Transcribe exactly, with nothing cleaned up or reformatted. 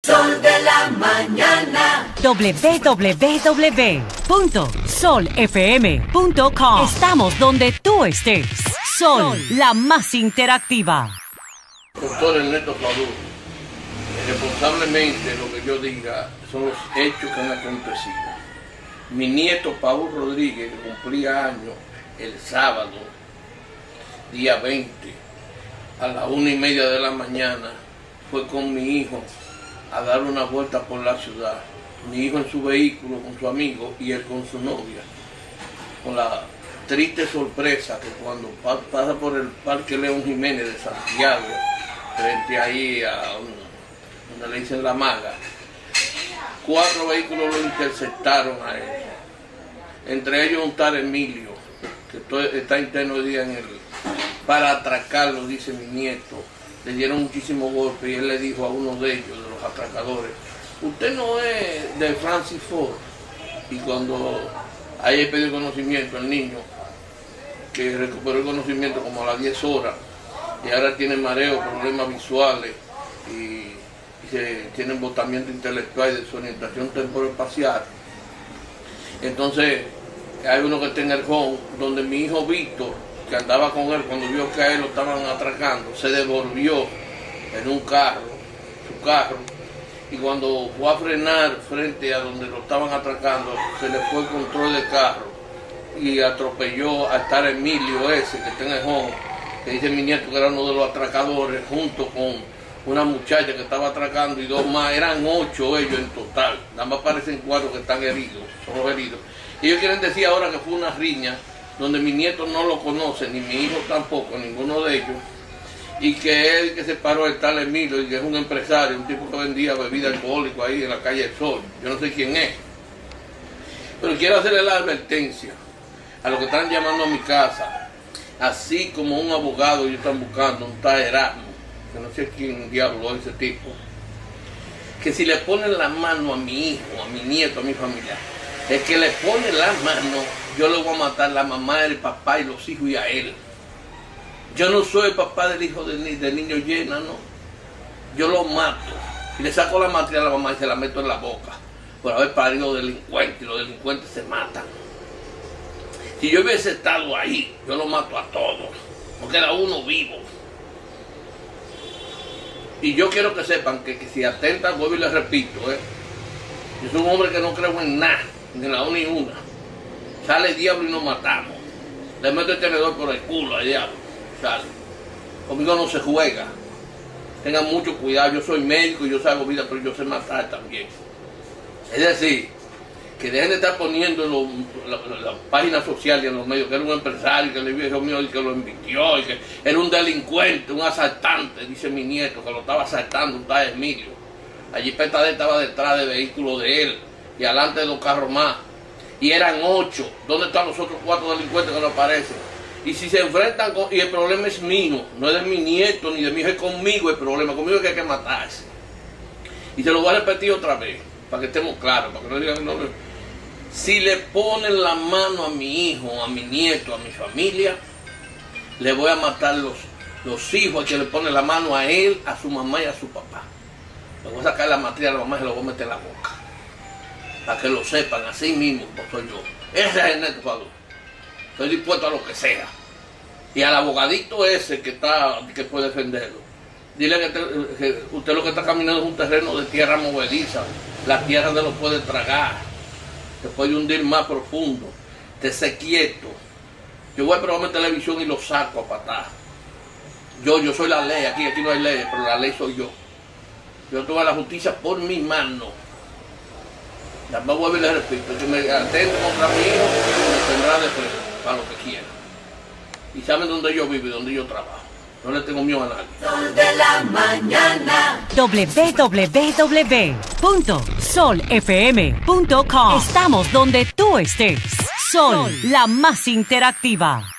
Sol de la mañana. doble u doble u doble u punto sol f m punto com. Estamos donde tú estés. Sol, la más interactiva. Doctor Ernesto Fadul, responsablemente lo que yo diga son los hechos que han acontecido. Mi nieto Paul Rodríguez, que cumplía años el sábado, día veinte, a las una y media de la mañana, fue con mi hijo a dar una vuelta por la ciudad. Mi hijo en su vehículo con su amigo y él con su novia. Con la triste sorpresa que cuando pasa por el Parque León Jiménez de Santiago, frente ahí a un, donde le dicen La Maga, cuatro vehículos lo interceptaron a él. Entre ellos un tal Emilio, que está interno hoy día en el... para atracarlo, dice mi nieto. Le dieron muchísimos golpes y él le dijo a uno de ellos, de los atracadores: usted no es de Francis Ford. Y cuando ahí pidió conocimiento el niño, que recuperó el conocimiento como a las diez horas, y ahora tiene mareo, problemas visuales y, y se, tiene embotamiento intelectual y desorientación temporoespacial. Entonces hay uno que está en el home, donde mi hijo Víctor, que andaba con él, cuando vio que a él lo estaban atracando, se devolvió en un carro, su carro, y cuando fue a frenar frente a donde lo estaban atracando, se le fue el control del carro y atropelló a estar Emilio ese, que está en el home, que dice mi nieto que era uno de los atracadores, junto con una muchacha que estaba atracando y dos más. Eran ocho ellos en total, nada más parecen cuatro que están heridos, son los heridos. Y ellos quieren decir ahora que fue una riña, donde mi nieto no lo conoce, ni mi hijo tampoco, ninguno de ellos, y que él que se paró el tal Emilio, y que es un empresario, un tipo que vendía bebida alcohólica ahí en la calle del Sol. Yo no sé quién es, pero quiero hacerle la advertencia a los que están llamando a mi casa, así como un abogado ellos están buscando, un tal Erasmo, que no sé quién diablo es ese tipo, que si le ponen la mano a mi hijo, a mi nieto, a mi familia, el que le pone la mano, yo le voy a matar a la mamá, el papá y los hijos y a él. Yo no soy el papá del hijo del, del niño Llena, no. Yo lo mato y le saco la matriz a la mamá y se la meto en la boca por haber parido delincuentes, y los delincuentes se matan. Si yo hubiese estado ahí, yo lo mato a todos, porque era uno vivo. Y yo quiero que sepan que, que si atentan, vuelvo y les repito, ¿eh? Yo soy un hombre que no creo en nada, ni la una ni una. Sale el diablo y nos matamos. Le meto el tenedor por el culo al diablo. Sale. Conmigo no se juega. Tengan mucho cuidado. Yo soy médico y yo salgo vida, pero yo sé matar también. Es decir, que dejen de estar poniendo en las la, la, la páginas sociales y en los medios que era un empresario, que le vio mío y que lo invirtió, y que era un delincuente, un asaltante, dice mi nieto, que lo estaba asaltando un tal Emilio. Allí Petadé estaba detrás del vehículo de él y adelante de dos carros más. Y eran ocho. ¿Dónde están los otros cuatro delincuentes que no aparecen? Y si se enfrentan con... Y el problema es mío, no es de mi nieto ni de mi hijo, es conmigo el problema. Conmigo es que hay que matarse. Y se lo voy a repetir otra vez, para que estemos claros, para que no digan... No, no. Si le ponen la mano a mi hijo, a mi nieto, a mi familia, le voy a matar los, los hijos, al que le pone la mano a él, a su mamá y a su papá. Le voy a sacar la matriz a la mamá y se lo voy a meter en la boca. Para que lo sepan, así mismo pues soy yo. Ese es Ernesto Fadul. Estoy dispuesto a lo que sea. Y al abogadito ese que está, que puede defenderlo, dile que, te, que usted lo que está caminando es un terreno de tierra movediza. La tierra no lo puede tragar. Se puede hundir más profundo. Te sé quieto. Yo voy a probar televisión y lo saco a patar. Yo, yo soy la ley. Aquí, aquí no hay ley, pero la ley soy yo. Yo tomo la justicia por mi mano. Ya me vuelvo y le repito, que me atento contra mi hijo, me tendrá de frente para lo que quiera. Y saben dónde yo vivo y dónde yo trabajo. No le tengo miedo a nadie. Sol de la mañana. doble u doble u doble u punto sol f m punto com. Estamos donde tú estés. Sol, la más interactiva.